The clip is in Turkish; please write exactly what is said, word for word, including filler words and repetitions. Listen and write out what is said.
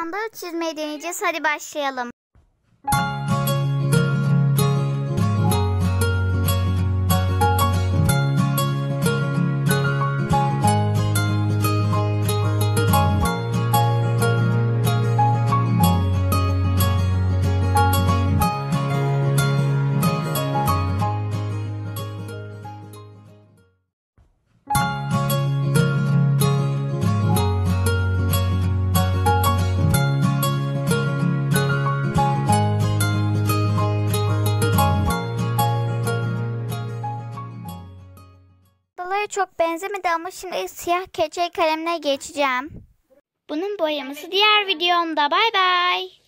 sandalı çizmeyi deneyeceğiz. Hadi başlayalım. Sandalara çok benzemedi ama şimdi siyah keçe kalemine geçeceğim. Bunun boyaması diğer videomda. Bay bay.